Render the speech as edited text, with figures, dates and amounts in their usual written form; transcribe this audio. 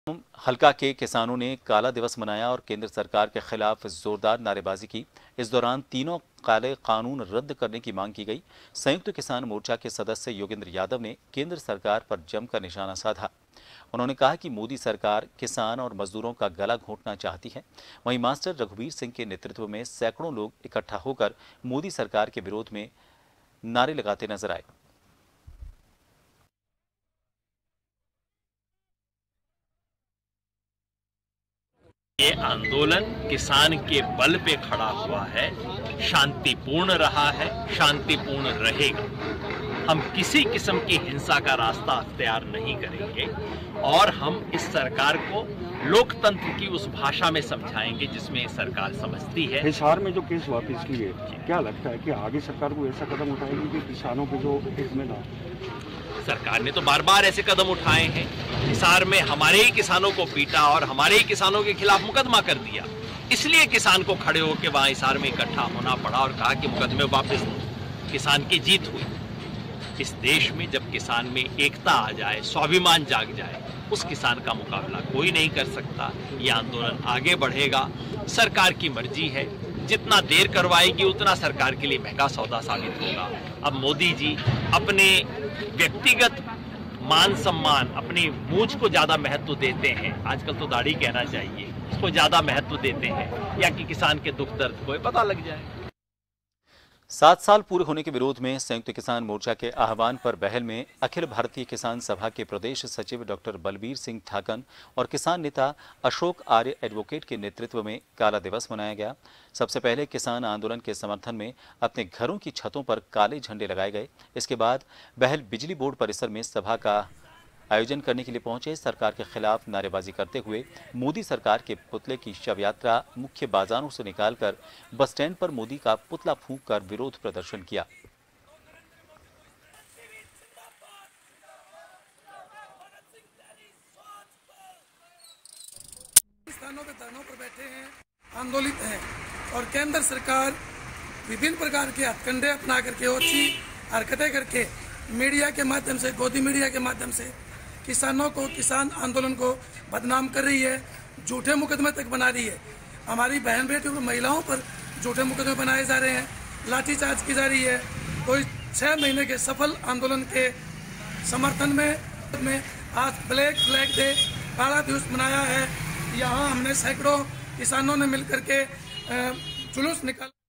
हल्का के किसानों ने काला दिवस मनाया और केंद्र सरकार के खिलाफ जोरदार नारेबाजी की। इस दौरान तीनों काले कानून रद्द करने की मांग की गई। संयुक्त किसान मोर्चा के सदस्य योगेंद्र यादव ने केंद्र सरकार पर जमकर निशाना साधा। उन्होंने कहा कि मोदी सरकार किसान और मजदूरों का गला घोंटना चाहती है। वहीं मास्टर रघुवीर सिंह के नेतृत्व में सैकड़ों लोग इकट्ठा होकर मोदी सरकार के विरोध में नारे लगाते नजर आए। ये आंदोलन किसान के बल पे खड़ा हुआ है, शांतिपूर्ण रहा है, शांतिपूर्ण रहेगा। हम किसी किस्म की हिंसा का रास्ता अख्तियार नहीं करेंगे और हम इस सरकार को लोकतंत्र की उस भाषा में समझाएंगे जिसमें सरकार समझती है। हिसार में जो केस वापस लिए, क्या लगता है कि आगे सरकार को ऐसा कदम उठाएगी कि किसानों के जो हित में ना? सरकार ने तो बार बार ऐसे कदम उठाए हैं। हिसार में हमारे ही किसानों को पीटा और हमारे ही किसानों के खिलाफ मुकदमा कर दिया। इसलिए किसान को खड़े होकर वहां हिसार में इकट्ठा होना पड़ा और कहा कि मुकदमे वापस लो। किसान की जीत हुई। इस देश में जब किसान में एकता आ जाए, स्वाभिमान जाग जाए, उस किसान का मुकाबला कोई नहीं कर सकता। यह आंदोलन आगे बढ़ेगा। सरकार की मर्जी है, जितना देर करवाएगी उतना सरकार के लिए महंगा सौदा साबित होगा। अब मोदी जी अपने व्यक्तिगत मान सम्मान, अपनी मूंछ को ज्यादा महत्व देते हैं, आजकल तो दाढ़ी कहना चाहिए, उसको ज्यादा महत्व देते हैं, या कि किसान के दुख दर्द को पता लग जाए। 7 साल पूरे होने के विरोध में संयुक्त किसान मोर्चा के आह्वान पर बहल में अखिल भारतीय किसान सभा के प्रदेश सचिव डॉक्टर बलबीर सिंह ठाकन और किसान नेता अशोक आर्य एडवोकेट के नेतृत्व में काला दिवस मनाया गया। सबसे पहले किसान आंदोलन के समर्थन में अपने घरों की छतों पर काले झंडे लगाए गए। इसके बाद बहल बिजली बोर्ड परिसर में सभा का आयोजन करने के लिए पहुंचे। सरकार के खिलाफ नारेबाजी करते हुए मोदी सरकार के पुतले की शव यात्रा मुख्य बाजारों से निकालकर बस स्टैंड पर मोदी का पुतला फूंक कर विरोध प्रदर्शन किया। स्थानों पे धरनों पर बैठे हैं, आंदोलित हैं और केंद्र सरकार विभिन्न प्रकार के हथकंडे अपना करके ओछी हरकतें करके मीडिया के माध्यम से, गोदी मीडिया के माध्यम से किसानों को, किसान आंदोलन को बदनाम कर रही है, झूठे मुकदमे तक बना रही है। हमारी बहन बेटियों और महिलाओं पर झूठे मुकदमे बनाए जा रहे हैं, लाठीचार्ज की जा रही है। तो 6 महीने के सफल आंदोलन के समर्थन में आज ब्लैक फ्लैग डे, काला दिवस मनाया है। यहाँ हमने सैकड़ों किसानों ने मिलकर के जुलूस निकाला।